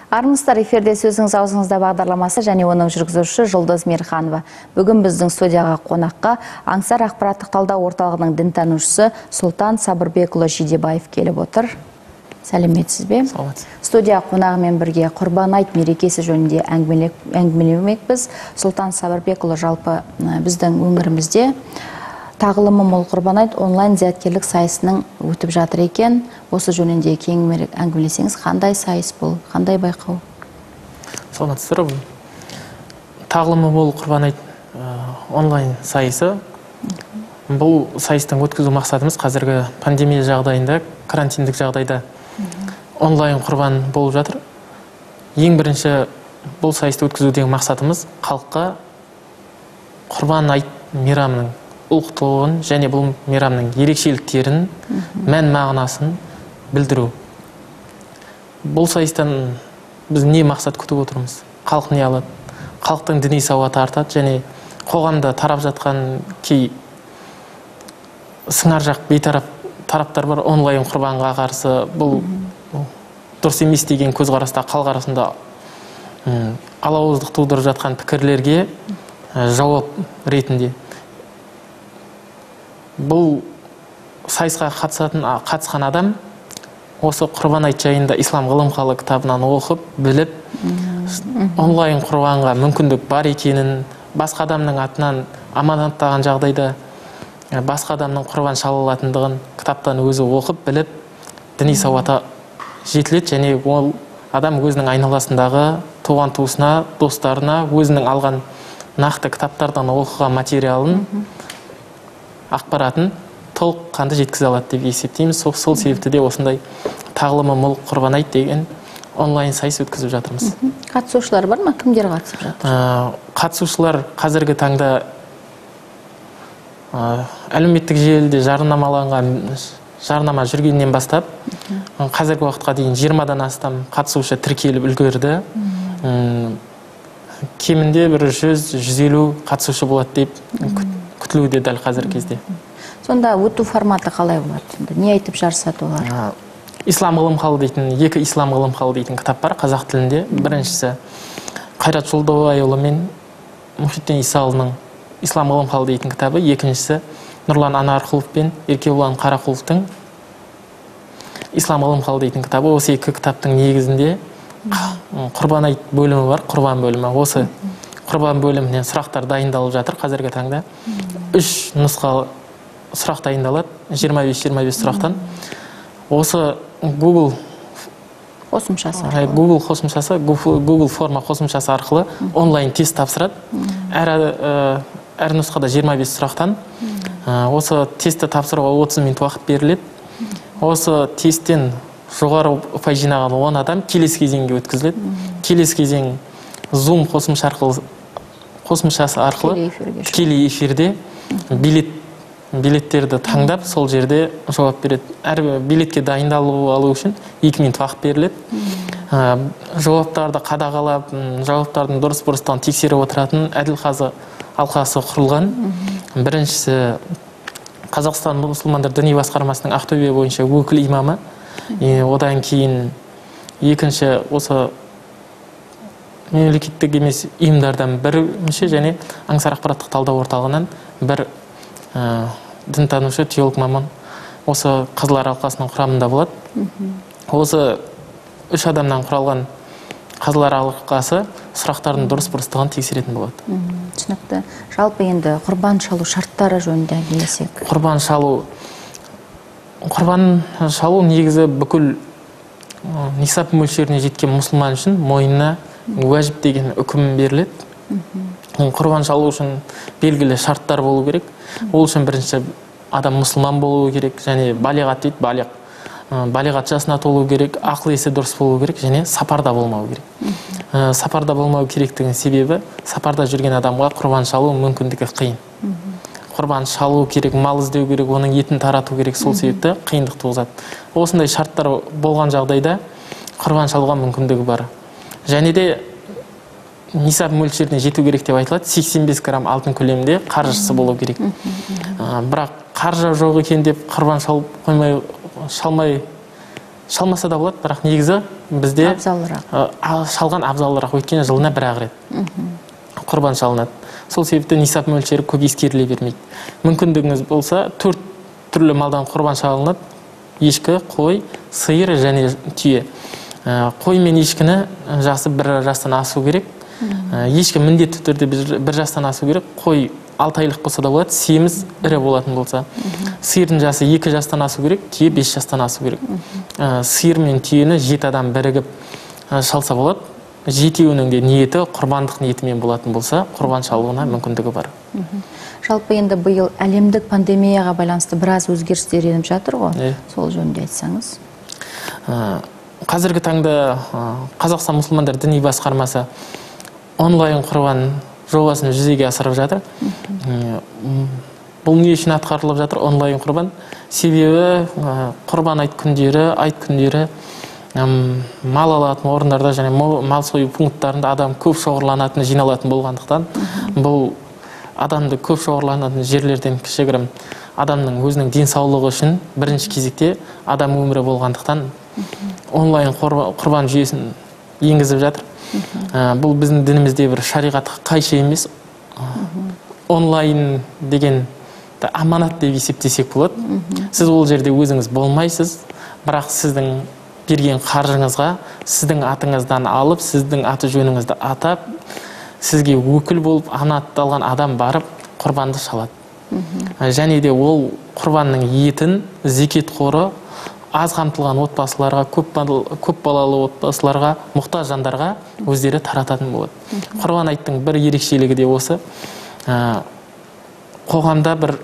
Армысыздар, эфирде сөзіңіз аузыңызда бағдарламасы және оның жүргізушісі Жұлдыз Мейірханова. Бүгін біздің студияға қонаққа Аңсар ақпараттық талдау орталығының дінтанушысы Сұлтан Сабырбекұлы Жидебаев келіп отыр. Сәлеметсіз бе? Студия қонағымен бірге Құрбан айт мерекесі жөнінде әңгімелемекпіз. Сұлтан Сабырбекұлы, жалпы біздің өңірімізде тағылымы мол Құрбан айт онлайн зияткерлік сайысының өтіп жатыр екен. Осы жөнінде кеңірек әңгімелесеңіз, қандай сайыс бұл, қандай байқау? Саламатсыздар. Тағылымы мол Құрбан айт онлайн сайысы. Бұл сайыстың өткізу мақсатымыз қазіргі пандемия жағдайында, карантиндік жағдайда онлайн құрбан болып жатыр. Ең бірінші бұл сайысты өткізудегі мақсатымыз халыққа Құрбан айт мейрамының ұлықтығын және бұл мейрамның ерекшеліктерін, мән мағынасын білдіру. Бұл сайыстан біз не мақсат күтіп отырмыз? Халық не алады? Халықтың діни сауаты артады және қоғамда тарап жатқан кей сыңар жақ бейтарап тараптар бар. Онлайн құрбанға қарсы бұл дұрыс емес деген көзқараста халық арасында алауыздық тудырып жатқан пікірлерге жауап ретінде бұл сайысқа қатысқан адам осы Құрбан айт жайында ислам ғылым қалы кітабынан оқып, біліп, онлайн құрбанға мүмкіндік бар екенін, басқа адамның атынан аманаттаған жағдайда басқа адамның құрбан шала алатындығын кітаптан өзі оқып, біліп, діни сауаты жетіледі және ол адам өзінің айналасындағы туған туысына, достарына өзінің алған нақты кітаптардан оқыған материалын, ақпаратын толыққанды жеткізе алады деп есептейміз. Сол себепті де осындай тағылымы мол Құрбан айт деген онлайн сайыс өткізіп жатырмыз. Қатысушылар бар ма? Кімдер қатысып жатыр? Қатысушылар қазіргі таңда әлеуметтік желіде жарнама жүргеннен бастап қазіргі уақытқа дейін 20-дан астам қатысушы тіркеліп үлгерді. Кемінде бір 100-150 қатысушы болады деп күтілуде дәл қазіргі кезде. Сонда өту форматы қалай болады? Не айтып жарысады олар? Ислам ғылым қалы дейтін, екі ислам ғылым қалы дейтін кітап бар қазақ тілінде. Біріншісі Қайрат Жолдыбайұлы мен Мұхитдин Исаұлының Ислам ғылым қалы дейтін кітабы. Екіншісі Нұрлан Анарқұлов пен Еркебұлан Қарақұловтың Ислам ғылым қалы дейтін кітабы. Осы екі кітаптың негізінде Құрбан айт бөлімі бар, құрбан бөлімі. Осы құрбан бөлімінен сұрақтар дайындалып жатыр қазіргі таңда. 3 нұсқа сұрақ дайындалады, 25-25 сұрақтан. Осы Google форма қосымшасы арқылы онлайн тест тапсырады. Әр нұсқада 25 сұрақтан. Осы тестті тапсыруға 30 минут уақыт беріледі. Осы тесттен жоғары ұпай жинаған 10 адам келесі кезеңге өткізіледі. Келесі кезең Zoom қосымшасы арқылы тікелей эфирде билеттерді таңдап, сол жерде жауап береді. Әр билетке дайындалып алу үшін 2 минут уақыт беріледі. Жауаптарды қадағалап, жауаптардың дұрыс-бұрыстығын тексеріп отыратын әділқазы алқасы құрылған. Біріншісі Қазақстан мұсылмандар діни басқармасының Ақтөбе бойынша өкіл имамы. Одан кейін екінші осы мемлекеттік емес ұйымдардан бір мүше және Аңсар ақпараттық талдау орталығынан бір дінтанушы, теолог маман осы Қазылар алқасының құрамында болады. Осы 3 адамнан құралған Қазылар алқасы сұрақтардың дұрыс-бұрыстығын тексеретін болады. Түсінікті. Жалпы енді құрбан шалу шарттары жөнінде әңгімелесек. Құрбан шалу негізі бүкіл нисап мөлшеріне жеткен мұсылман үшін мойнына уәжіп деген үкім беріледі. Құрбан шалу үшін белгілі шарттар болу керек. Ол үшін бірінші адам мұсылман болуы керек, және балиғат дейді, балиғат жасына толу керек, ақыл есі дұрыс болу керек, және сапарда болмау керек. Сапарда болмау керектігінің себебі сапарда жүрген адамға құрбан шалу мүмкіндігі қиын. Құрбан шалу керек, мал іздеу керек, оның етін тарату керек, сол себепті қиындық туғызады. Осындай шарттар болған жағдайда құрбан шалуға мүмкіндігі бар. Және де нисап мөлшеріне жету керек деп айтылады. 85 грамм алтын көлемінде қаржысы болу керек. Бірақ қаржы жоқ екен деп құрбан шалмаса да болады, бірақ негізі бізде абзалырақ. шалған абзалырақ, өйткені жылына бір-ақ рет құрбан шалынады. Сол себепті нисап мөлшері көп ескеріле бермейді. Мүмкіндігіңіз болса 4 түрлі малдан құрбан шалынады: ешкі, қой, сиыр және түйе. Қой мен ешкіні жасы 1 жастан асу керек. Ешкі міндетті түрде 1 жастан асу керек. Қой 6 айлық болса да болады, семіз ірі болатын болса. Сиырдың жасы 2 жастан асу керек, түйе 5 жастан асу керек. Сиыр мен түйені 7 адам бірігіп шалса болады. Жетеуінің де ниеті құрбандық ниетімен болатын болса, құрбан шалуына мүмкіндігі бар. Жалпы енді биыл әлемдік пандемияға байланысты біраз өзгерістер еніп жатыр ғой. Сол жөнінде айтсаңыз. Қазіргі таңда Қазақстан мұсылмандар діни басқармасы онлайн құрбан жобасын жүзеге асырып жатыр. Бұл не үшін атқарылып жатыр онлайн құрбан? Себебі құрбан айт күндері мал алатын орындарда және мал сою пункттарында адам көп шоғырланатын, жиналатын болғандықтан, бұл адамды көп шоғырланатын жерлерден кішігірім адамның өзінің денсаулығы үшін бірінші кезекте адам өмірі болғандықтан онлайн құрбан жүйесін енгізіп жатыр. Бұл біздің дінімізде бір шариғатқа қайшы емес. Онлайн деген аманат деп есептесек болады. Сіз ол жерде өзіңіз болмайсыз, бірақ сіздің берген қаржыңызға сіздің атыңыздан алып, сіздің аты жөніңізді атап, сізге өкіл болып анатталған адам барып құрбанды шалады. Және де ол құрбанның етін зекет қоры аз қамтылған отбасыларға, көп балалы отбасыларға, мұқтаж жандарға өздері тарататын болады. Құрбан айттың бір ерекшелігі де осы. Қоғамда бір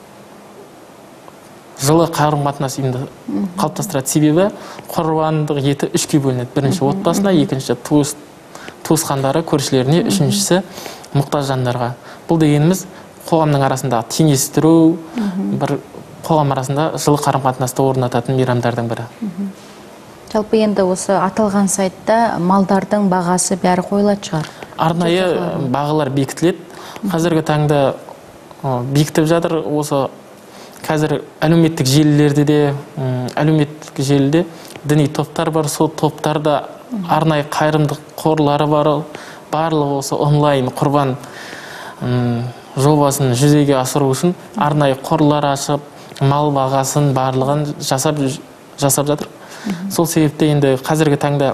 жылы қарым-қатынас қалыптастырады. Себебі құрбандық еті 3-ке бөлінеді. Бірінші отбасына, екінші туысқандары, көршілеріне, үшіншісі мұқтаж жандарға. Бұл дегеніміз қоғамның арасында теңестіру, бір қоғам арасында жылы қарым-қатынасты орнататын мейрамдардың бірі. Жалпы енді осы аталған сайтта малдардың бағасы бәрі қойылады шығар. Арнайы бағалар бекітіледі. Қазіргі таңда бекітіп жатыр. Осы қазір әлеуметтік желілерде де, әлеуметтік желіде діни топтар бар. Сол топтарда арнайы қайырымдық қорлары бар. Барлығы осы онлайн құрбан жобасын жүзеге асыру үшін арнайы қорлар ашып, мал бағасын барлығын жасап жатыр. Сол себепте енді қазіргі таңда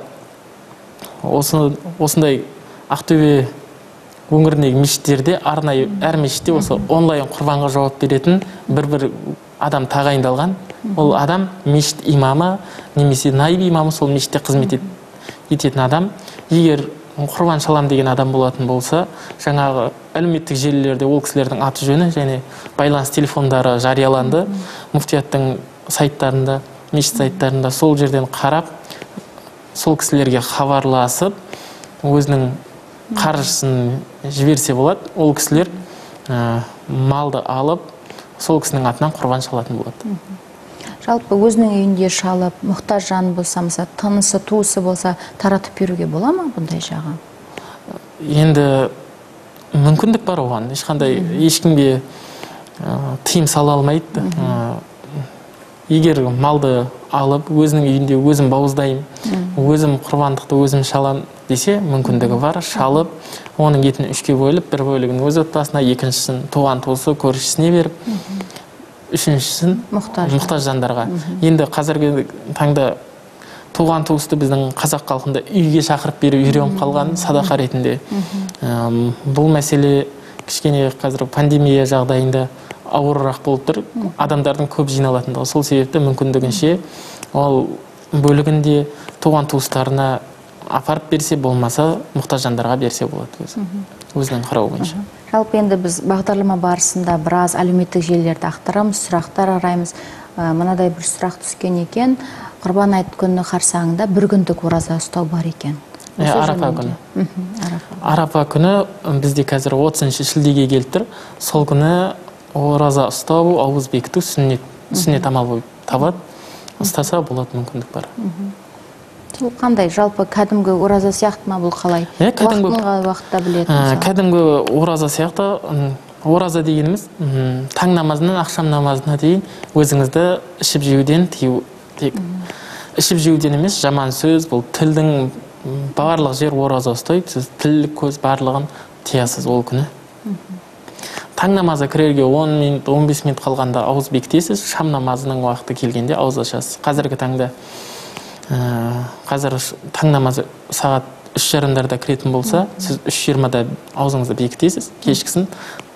осындай Ақтөбе өңіріндегі мешіттерде арнайы әр мешітте осы онлайн құрбанға жауап беретін бір адам тағайындалған. Ол адам мешіт имамы немесе наиб имамы, сол мешітте қызмет ететін адам. Егер құрбан шалам деген адам болатын болса, жаңағы әлеуметтік желілерде ол кісілердің аты жөні және байланыс телефондары жарияланды. Муфтияттың сайттарында, мешіт сайттарында сол жерден қарап, сол кісілерге хабарласып, өзінің қаржысын жіберсе болады. Ол кісілер малды алып, сол кісінің атынан құрбан шалатын болады. Жалпы өзінің үйінде шалып, мұқтаж жан болса, тынысы, туысы болса, таратып беруге бола ма бұндай жағы? Енді мүмкіндік бар оған. Ешқандай ешкімге тыйым сала алмайды. Егер малды алып, өзінің үйінде өзім бауыздайым, өзім құрбандықты өзім шалам десе, мүмкіндігі бар. Шалып, оның етін 3-ке бөліп, бір бөлігін өз отбасына, екіншісін туған туысы, көршісіне беріп, үшіншісін мұқтаж жандарға. Енді қазіргі таңда туған туысты біздің қазақ халқында үйге шақырып беру үйреніп қалған садақа ретінде. Бұл мәселе кішкене қазір пандемия жағдайында ауырырақ болып тұр. Адамдардың көп жиналатындығы. Сол себепті мүмкіндігінше ол бөлігінде туған туыстарына апарып берсе, болмаса мұқтаж жандарға берсе болады өзінің қарауы бойынша. Жалпы енді біз бағдарлама барысында біраз әлеуметтік желілерді ақтарамыз, сұрақтар араймыз. Мынадай бір сұрақ түскен екен: құрбан айт күні қарсаңында бір күндік ораза ұстау бар екен. Арапа күні. Арапа күні бізде қазір 30 шілдеге келіп тұр. Сол күні ораза ұстау, ауыз бекіту сүннет амал болып табылады. Ұстаса болады, мүмкіндік бар. Бұл қандай? Жалпы кәдімгі ораза сияқты ма, бұл қалай? Уақытта білетін? Кәдімгі ораза сияқты. Ораза дегеніміз таң намазынан ақшам намазына дейін өзіңізді ішіп жеуден ішіп жеуден емес, жаман сөз, бұл тілдің барлық жер ораза ұстайды, сіз тіл, көз барлығын тиясыз ол күні. Таң намазы кірерге 10 минут, 15 минут қалғанда ауыз бекітесіз, шам намазының уақыты келгенде ауыз ашасыз. Қазіргі таңда қазір таң намазы сағат 3:30-да кіретін болса, сіз 3:20-да аузыңызды бекітесіз, кешкісін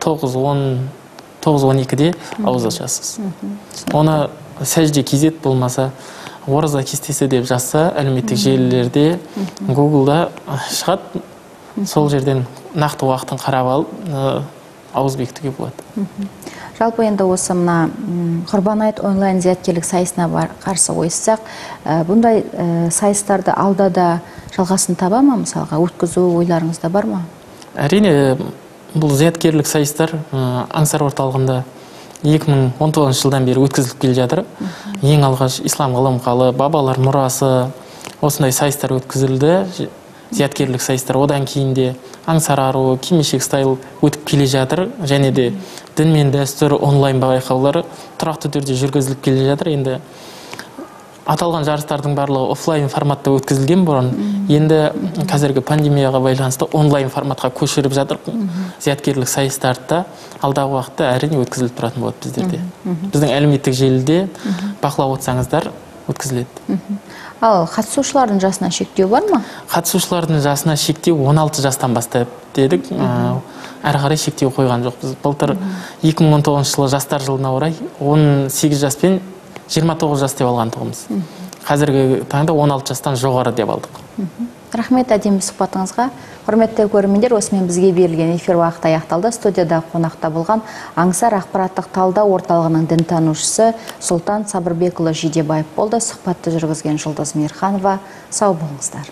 9:12-де ауыз ашасыз. Оны сәжде кезет болмаса, ораза кестесі деп жазса, әлеуметтік желілерде, Google'да шығады, сол жерден нақты уақытын қарап алып, ауыз бекітуге болады. Жалпы енді осы мына Құрбан айт онлайн зияткерлік сайысына қарсы ойыссақ, бұндай сайыстарды алда да жалғасын таба ма, мысалға өткізу ойларыңызда бар ма? Әрине, бұл зияткерлік сайыстар Аңсар орталығында 2019 жылдан бері өткізіліп келе жатыр. Ең алғаш ислам ғылым қалы, бабалар мұрасы, осындай сайыстар өткізілді. Зияткерлік сайыстар, одан кейін де Аңсар ару, кимешек стайл өтіп келе жатыр, және де дін мен дәстүр онлайн байқаулары тұрақты түрде жүргізіліп келе жатыр. Енді аталған жарыстардың барлығы офлайн форматта өткізілген бұрын, енді қазіргі пандемияға байланысты онлайн форматқа көшіріп жатыр. Зияткерлік сайыстарды алдағы уақытта әрине өткізіліп тұратын болады біздерде. Біздің әлеуметтік желіде бақылап отырсаңыздар өткізіледі. Ал қатысушылардың жасына шектеу бар ма? Қатысушылардың жасына шектеу 16 жастан бастап дедік. Әрі қарай шектеу қойған жоқпыз. Былтыр 2019 жылы жастар жылына орай 18 жас пен 29 жас деп алған тұғымыз. Қазіргі таңда 16 жастан жоғары деп алдық. Рахмет әдемі сұхбатыңызға. Құрметті көрермендер, осымен бізге берілген эфир уақыты аяқталды. Студияда қонақта болған Аңсар ақпараттық талдау орталығының дінтанушысы Сұлтан Сабырбекұлы Жидебаев болды. Сұхбатты жүргізген Жұлдыз Мейірханова. Сау болыңыздар.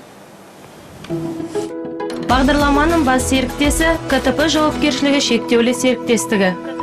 Бағдарламаның бас серіктесі КТП жауапкершілігі шектеулі серіктестігі.